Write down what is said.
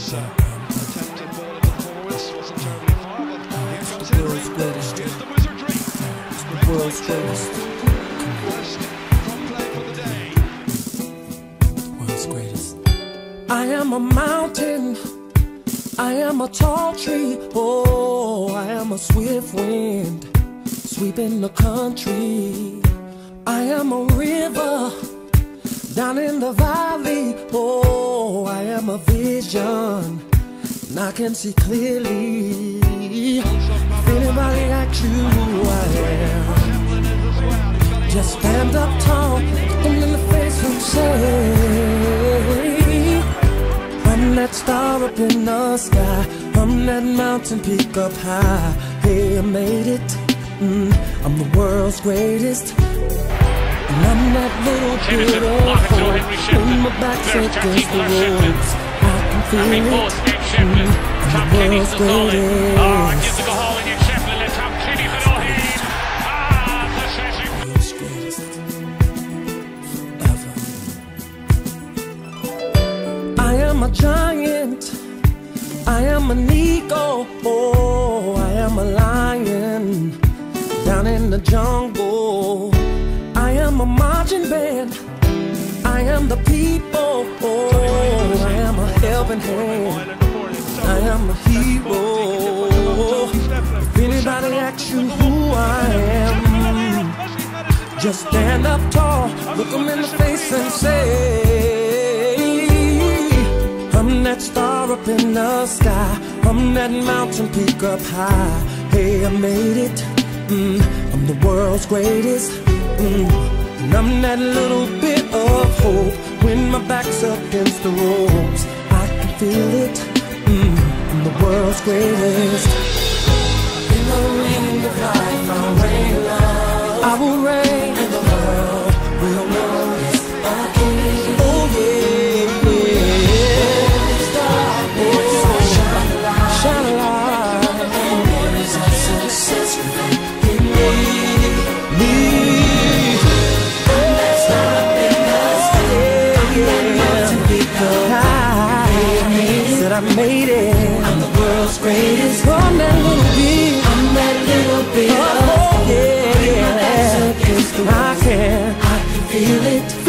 was attempted ball in forwards, wasn't terribly far, but here comes Henry. Here's the wizardry. The world's greatest. First from play for the day. The world's greatest. I am a mountain. I am a tall tree. Oh, I am a swift wind sweeping the country. I am a river down in the valley. Oh, I am a vision and I can see clearly. If anybody asks you who I am, just stand up tall, look them in the face and say, I'm that star up in the sky, I'm that mountain peak up high. Hey, I made it, I'm the world's greatest. And I'm that little bit of hope when my back's against the ropes. I can feel it, I'm the world's greatest. Oh, gives a goal in Shefflin, let's have Kenny for no heed. The world's greatest ever. I am a giant, I am an eagle, oh, I am a lion down in the jungle. I am a marching band, I am the people, oh, I am a helping hand, I am a hero. If anybody asks you who I am, just stand up tall, look them in the face and say, I'm that star up in the sky, I'm that mountain peak up high. Hey, I made it, I'm the world's greatest. And I'm that little bit of hope when my back's up against the ropes. I can feel it, I'm the world's greatest. In the ring of life I'll reign love, I will reign, and the world will notice a king. Oh yeah, yeah. Shine a light, shine a light. And there is a success in me. I made it. I'm the world's greatest. I'm that little bit. I'm that little bit. Oh, yeah, yeah. I can feel it.